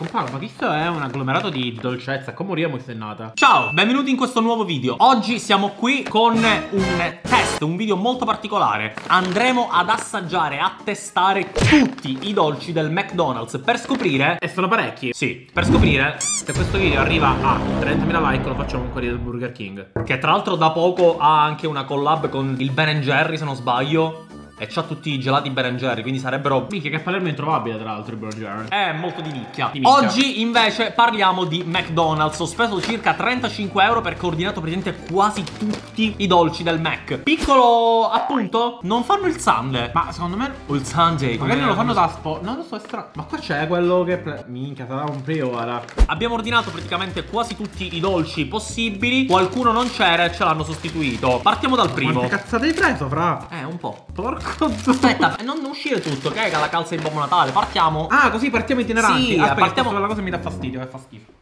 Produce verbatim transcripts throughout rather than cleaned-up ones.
Compagno, ma questo è un agglomerato di dolcezza. Come moriamo se è nata? Ciao, benvenuti in questo nuovo video. Oggi siamo qui con un test, un video molto particolare. Andremo ad assaggiare, a testare tutti i dolci del McDonald's per scoprire... E sono parecchi. Sì, per scoprire se questo video arriva a trentamila like lo facciamo con quelli del Burger King. Che tra l'altro da poco ha anche una collab con il Ben and Jerry, se non sbaglio. E c'ha tutti i gelati Ben and Jerry, quindi sarebbero... Minchia, che a Palermo è introvabile tra l'altro il Ben and Jerry. È molto di nicchia. Di nicchia. Oggi invece parliamo di McDonald's. Ho speso circa trentacinque euro perché ho ordinato praticamente quasi tutti i dolci del Mac. Piccolo appunto, non fanno il Sunday. Ma secondo me... O il Sunday. Magari non lo fanno da sport. Non lo so, è strano. Ma qua c'è quello che... Minchia, sarà un pre-ora. Abbiamo ordinato praticamente quasi tutti i dolci possibili. Qualcuno non c'era e ce l'hanno sostituito. Partiamo dal primo. Quante cazzate hai preso, fra? Eh, un po'. Porco. Aspetta, non uscire tutto, che è la calza di Babbo Natale. Partiamo. Ah, così partiamo itineranti. Sì, aspetta, partiamo. quella cosa mi dà fastidio, che fa schifo.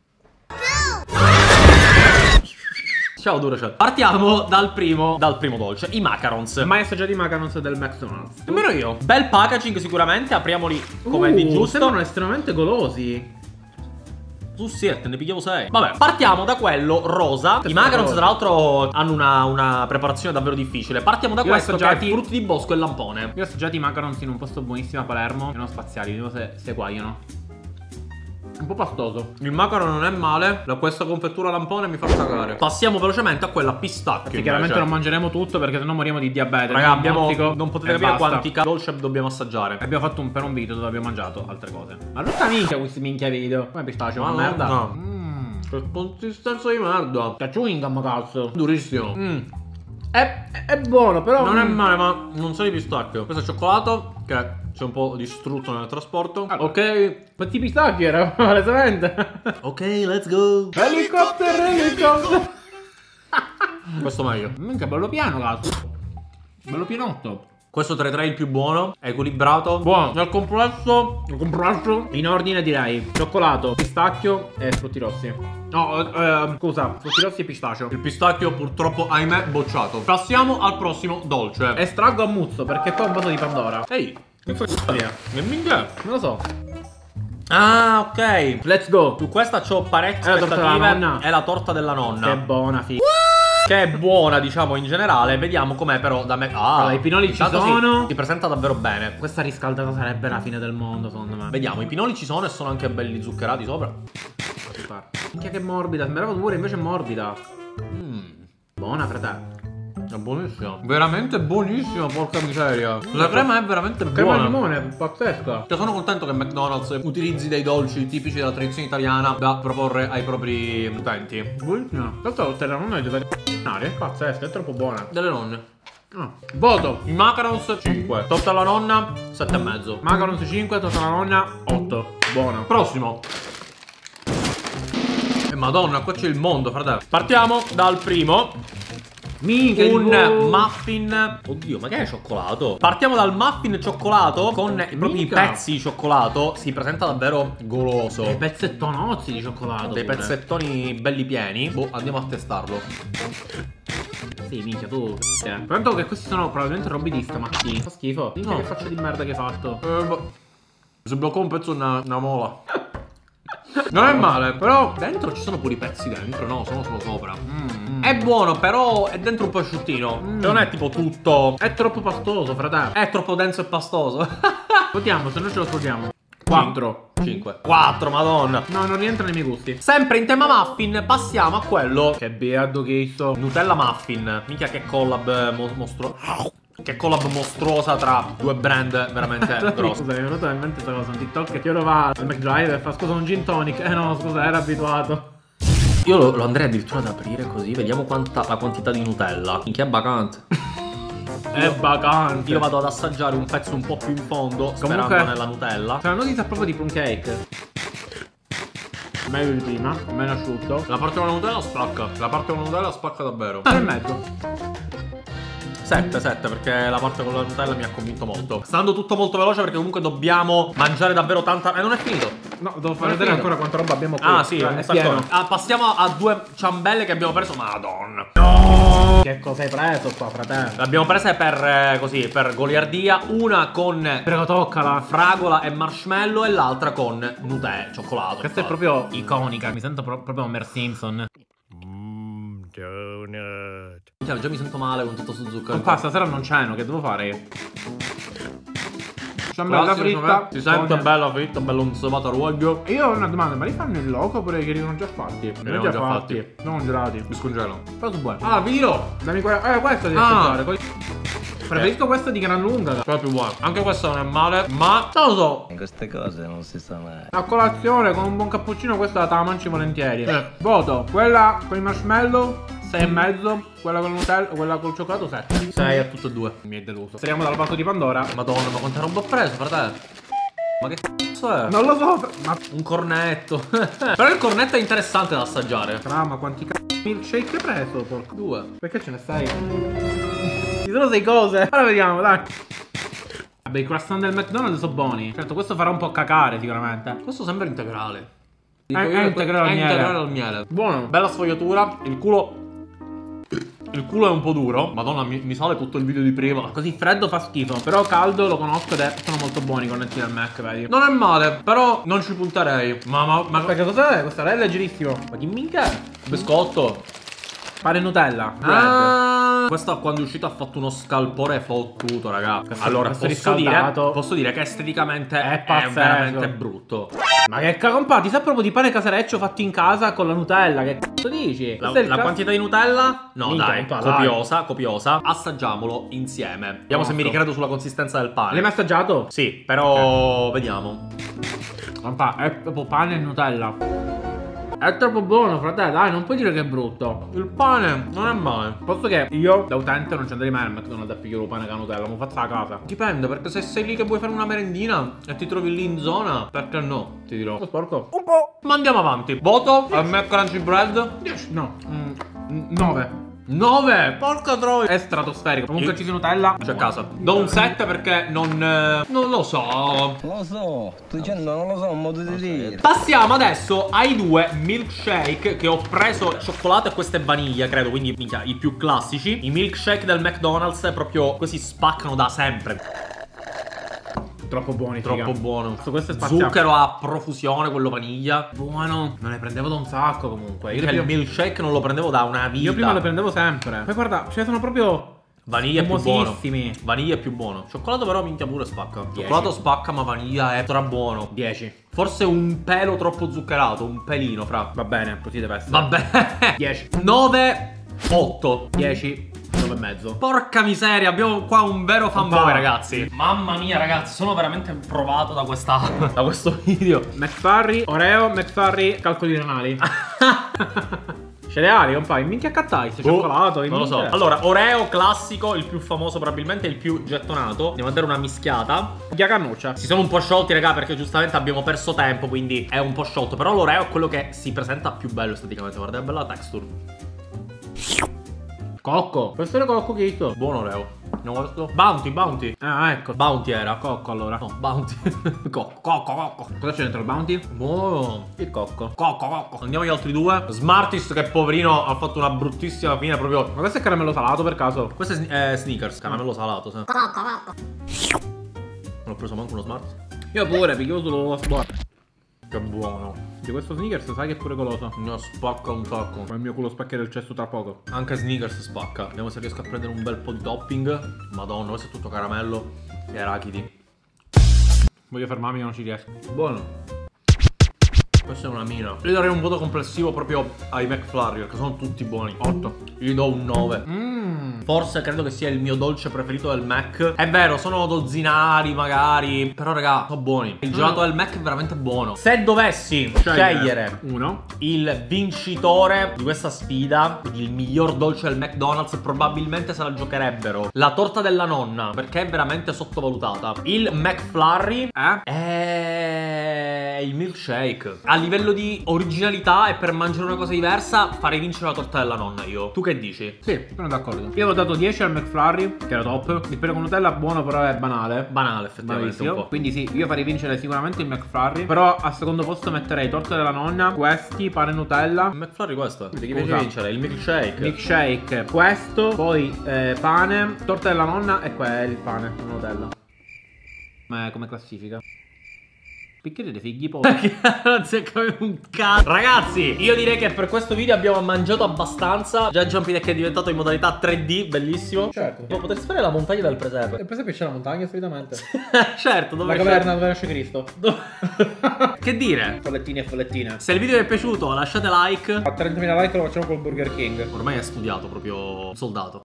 Ciao Duracell. Partiamo dal primo Dal primo dolce, i macarons. Mai assaggiati i macarons del McDonald's? Nemmeno io. Bel packaging sicuramente. Apriamoli come uh, di giusto. Sembrano estremamente golosi. Su siete, ne pigliavo sei. Vabbè, partiamo da quello rosa. I macarons tra l'altro hanno una, una preparazione davvero difficile. Partiamo da Io questo assaggiati... che è frutti di bosco e lampone. Io ho assaggiato i macarons in un posto buonissimo a Palermo. E non spaziali, vediamo se, se guagliano. Un po' pastoso. Il macaron non è male. Da questa confettura lampone mi fa cagare. Passiamo velocemente a quella pistacchio. Sì, chiaramente non mangeremo tutto perché sennò moriamo di diabete. Raga, abbiamo, non potete capire basta. quanti dolci dobbiamo assaggiare. Abbiamo fatto un, per un video dove abbiamo mangiato altre cose. Ma tutta minchia questi minchia video. Come pistaccio, ma merda. No. Mm. Che consistenza di merda. Che chewing gum, cazzo. Durissimo. Mm. È, è buono, però non è male, ma non sa di pistacchio. Questo è cioccolato che c'è un po' distrutto nel trasporto. Ah, ok. Quanti pistacchi era? Palesemente. Ok, let's go. Helicopter, helicopter. Questo meglio. Minchia, bello piano, cazzo. Bello pianotto. Questo tra i tre è il più buono, è equilibrato. Buono. Nel complesso, Nel complesso, in ordine direi cioccolato, pistacchio e frutti rossi. No, eh, scusa, frutti rossi e pistaccio. il pistacchio purtroppo, ahimè, bocciato. Passiamo al prossimo dolce. Estraggo a muzzo perché qua è un vaso di Pandora. Ehi, Che fa via? che minchia? Non lo so. Ah, ok. Let's go. Su questa c'ho parecchie È la torta della aspettative. nonna. È la torta della nonna. Che buona, figa. Che è buona, diciamo, in generale. Vediamo com'è però da me. Ah, Allora, i pinoli ci intanto sono. Si, si presenta davvero bene. Questa riscaldata sarebbe la fine del mondo, secondo me. Vediamo, i pinoli ci sono e sono anche belli zuccherati sopra. Minchia che morbida, sembrava pure invece è morbida. Mmm, Buona, frate. è buonissima. Veramente buonissima, porca miseria. La crema è veramente Crema buona. di limone, pazzesca. Cioè, sono contento che McDonald's utilizzi dei dolci tipici della tradizione italiana da proporre ai propri utenti. Buonissima. Tra l'altro la torta non è è pazzesca, è troppo buona. Delle nonne. Ah, voto. I macarons cinque. Torta alla nonna sette e mezzo. Macarons cinque, torta alla nonna otto. Buona. Prossimo. E madonna, qua c'è il mondo, fratello. Partiamo dal primo. Minchia, Un buono. muffin. Oddio, ma che è cioccolato? Partiamo dal muffin cioccolato con i propri Minchia. pezzi di cioccolato. Si presenta davvero goloso. Dei pezzettonozzi di cioccolato. Dei pure. pezzettoni belli pieni. Boh, andiamo a testarlo. Sì, minchia, tu. Eh. Tanto che questi sono probabilmente robi di stamattina. Fa schifo. Minchia, No. che faccia di merda che hai fatto. Eh, boh. Si bloccò un pezzo una, una mola. Non è male, però dentro ci sono pure i pezzi dentro, no? Sono solo sopra. Mm. È buono, però è dentro un po' asciuttino. Mm. Non è tipo tutto. È troppo pastoso, fratello. È troppo denso e pastoso. Votiamo, se no ce lo scordiamo. quattro. cinque. quattro, madonna. No, non rientra nei miei gusti. Sempre in tema muffin, passiamo a quello Che beato che sto. Nutella muffin. Mica che collab mo mostro. Che collab mostruosa tra due brand veramente grossi. Scusa, mi è venuto in mente questa cosa. Un TikTok che io va al McDrive e fa scusa un gin tonic. Eh no, scusa, era abituato. Io lo, lo andrei addirittura ad aprire così. Vediamo quanta la quantità di Nutella. Minchia è bacante. È bacante. Io vado ad assaggiare un pezzo un po' più in fondo, sperando Comunque, nella Nutella. cioè, non si sa proprio di plum cake. Meglio di prima, meno asciutto. La parte con la Nutella spacca. La parte con la Nutella spacca davvero. tre e mezzo. sette, sette, perché la parte con la Nutella mi ha convinto molto. Sta andando tutto molto veloce perché comunque dobbiamo mangiare davvero tanta. E non è finito. No, devo Non far è vedere finito. ancora quanta roba abbiamo qui. Ah sì, Cioè, un è saccone. pieno. Ah, passiamo a due ciambelle che abbiamo preso. Madonna. No! No. Che cosa hai preso qua, fratello? L'abbiamo presa per eh, così, per goliardia. Una con Prego, toccala. fragola e marshmallow e l'altra con Nutella, cioccolato. Questa è proprio iconica. Mi sento pro proprio Homer Simpson. Mmm, donut. Già, già mi sento male con tutto sto zucchero. Ma stasera non ceno, che devo fare io? Ciambella fritta. Si sente con... bella fritta, bello insomato a ruoglio. Io ho una domanda, ma li fanno in loco oppure che arrivano già fatti? Li hanno già fatti. Non congelati. Mi scongelo. Però sono buoni. Ah, vi dirò. Dammi quella. Eh, questo devi Ah. assaggiare. Poi... Preferisco questo di gran lunga. Però è più buono. Anche questo non è male, ma non lo so. In queste cose non si sa mai. A colazione con un buon cappuccino questa te la mangi volentieri. Eh. Voto. Quella con i marshmallow sei e mezzo. Quella con il Nutella, quella col cioccolato sette. sei a tutte e due. Mi è deluso. Speriamo dal vaso di Pandora. Madonna, ma quanta roba ho preso, fratello? Ma che cazzo è? Non lo so. Ma Un cornetto. Però il cornetto è interessante da assaggiare. Tra, ma quanti c***o milkshake hai preso? Porco. Due. Perché ce ne stai? Ci sono sei cose. Ora vediamo, dai. Vabbè, i croissant del McDonald's sono buoni. Certo, questo farà un po' cacare sicuramente. Questo sembra integrale. È, è integrale al È miele. integrale al miele. Buono. Bella sfogliatura. Il culo. Il culo è un po' duro. Madonna, mi, mi sale tutto il video di prima. Così freddo fa schifo. Però caldo lo conosco ed è, sono molto buoni i cornetti del Mac, vedi? Non è male, però non ci punterei. Ma, ma, ma Perché cos'è? Questo è leggerissimo. Ma che minchia è? Biscotto. Pane e Nutella. Bread. Ah, questa quando è uscita ha fatto uno scalpore fottuto, raga. Questo- Allora, questo posso dire, riscaldato posso dire che esteticamente è è, pazzesco. veramente brutto. Ma che cacompa, ti sa proprio di pane casereccio fatto in casa con la Nutella. Che cazzo dici? La, Questo è il la ca- quantità di Nutella? No, Minchia, dai, un po', dai. copiosa, copiosa. Assaggiamolo insieme. Vediamo se mi Conosco. ricredo sulla consistenza del pane. L'hai mai assaggiato? Sì, però vediamo. Papà, è proprio pane e Nutella. È troppo buono, fratello, dai, non puoi dire che è brutto. Il pane non è male. Posto che io, da utente, non ci andrei mai al McDonald's a pigliare il pane con la Nutella, mi faccio a casa. Dipende, perché se sei lì che vuoi fare una merendina e ti trovi lì in zona, perché no? Ti dirò. Lo sporco? Un po'. Ma andiamo avanti. Voto al Mac Bread. dieci. No, nove. nove. Porca troia. È stratosferico. Comunque Io- ci sia Nutella. C'è a casa. Do un sette perché non... eh, non lo so. Lo so, sto dicendo non lo so, un modo di dire. Passiamo adesso ai due milkshake che ho preso cioccolato e questa è vaniglia, credo, quindi minchia, i più classici. I milkshake del McDonald's proprio così spaccano da sempre. Troppo buoni, Troppo figa. buono. Questo, questo è spaziato. Zucchero a profusione, quello vaniglia. Buono. Me ne prendevo da un sacco comunque. Io Io, che il prima- milkshake non lo prendevo da una vita. io prima lo prendevo sempre. Poi guarda, cioè sono proprio Vaniglia è più buono. fumosissimi. Vaniglia è più buono. Cioccolato però minchia pure spacca. Cioccolato spacca ma vaniglia è tra buono. dieci. Forse un pelo troppo zuccherato, un pelino fra. Va bene, così deve essere. Vabbè. dieci. nove, otto. dieci. nove e mezzo. Porca miseria, abbiamo qua un vero fanboy, Papà. ragazzi. Mamma mia, ragazzi, sono veramente provato da questa da questo video. McFlurry, Oreo, McFlurry, calcoli renali. Cereali, compagni, minchia accattai, sto cioccolato, non lo so. minchia. Allora, Oreo classico, il più famoso probabilmente, il più gettonato. Andiamo a dare una mischiata. Minchia cannuccia. Si sono un po' sciolti, raga, perché giustamente abbiamo perso tempo, quindi è un po' sciolto. Però l'Oreo è quello che si presenta più bello esteticamente. Guarda, è bella texture. Cocco. Questo era cocco che hizo. Buono Oreo. Andiamo a questo. Bounty, Bounty. Ah, ecco. Bounty era. Cocco allora. No, Bounty. Cocco, cocco, cocco. Cosa c'è dentro il Bounty? Buono. Il cocco. Cocco, cocco. Andiamo agli altri due. Smarties, che poverino ha fatto una bruttissima fine proprio. Ma questo è caramello salato per caso? Questo è sn- eh, Snickers, caramello salato, sì. Non ho preso manco uno Smarties. Io pure, pigliavo solo sport. Che buono. Di questo Snickers sai che è pure goloso. Ne spacca un sacco. Ma il mio culo spaccherà il cesto tra poco. Anche Snickers spacca. Vediamo se riesco a prendere un bel po' di topping. Madonna, questo è tutto caramello e arachidi. Voglio fermarmi che non ci riesco. Buono. Questa è una mina. Io darei un voto complessivo proprio ai McFlurry, perché sono tutti buoni. otto. Io gli do un nove. Mmm. Forse credo che sia il mio dolce preferito del Mac. È vero, sono dozzinari magari, però raga, sono buoni. Il gelato del Mac è veramente buono. Se dovessi scegliere uno. il vincitore di questa sfida, quindi il miglior dolce del McDonald's, probabilmente se la giocherebbero la torta della nonna, perché è veramente sottovalutata. Il McFlurry Eh? è il milkshake. A livello di originalità e per mangiare una cosa diversa, farei vincere la torta della nonna io. Tu che dici? Sì, sono d'accordo. Io avevo dato dieci al McFlurry, che era top. Il pere con Nutella buono, però è banale. Banale, effettivamente un po'. Quindi sì, io farei vincere sicuramente il McFlurry. Però al secondo posto metterei torta della nonna, questi, pane Nutella. Il McFlurry questo. Di chi Scusa. piace vincere? Il milkshake. Milkshake, questo, poi eh, pane, torta della nonna e qua è il pane, Nutella. Ma come classifica? Perché dei figli poveri? Non si è capito un cazzo. Ragazzi, io direi che per questo video abbiamo mangiato abbastanza. Già Jumpy Deck è diventato in modalità tre D, bellissimo. Certo. Ma potresti fare la montagna del presepe. E presepe c'è la montagna solitamente. Certo, dove La caverna dove nasce Cristo. Che dire? Follettine e follettine. Se il video vi è piaciuto lasciate like. A trentamila like lo facciamo col Burger King. Ormai è studiato proprio un soldato.